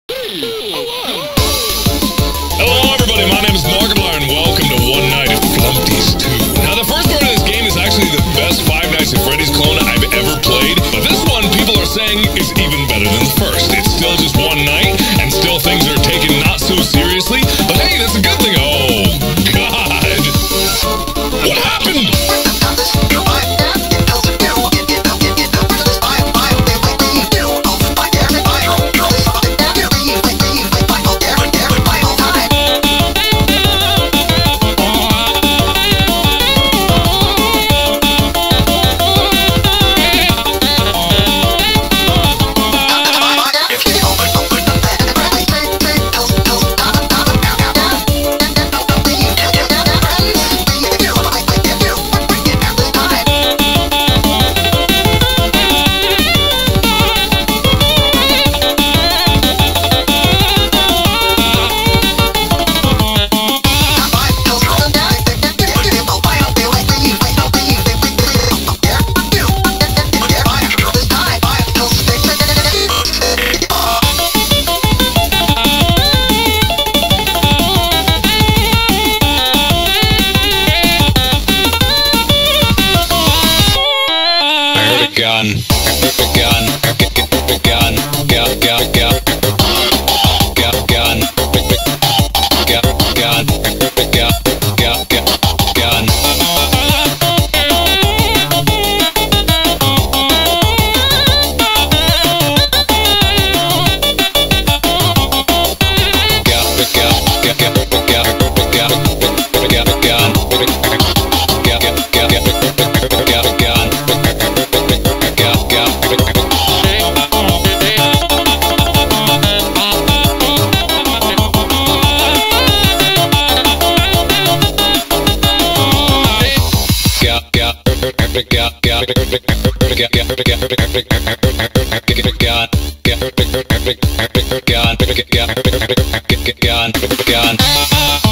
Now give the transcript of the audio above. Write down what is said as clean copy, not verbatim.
Hello everybody, my name is Markiplier and welcome to One Night at Flumpty's 2. Now the first part of this game is actually the best Five Nights at Freddy's clone I've ever played, but this one people are saying is even better than the first. It's still just one night, and still things are taken not so seriously, but hey, that's a good thing. Oh, God. What happened? Gun.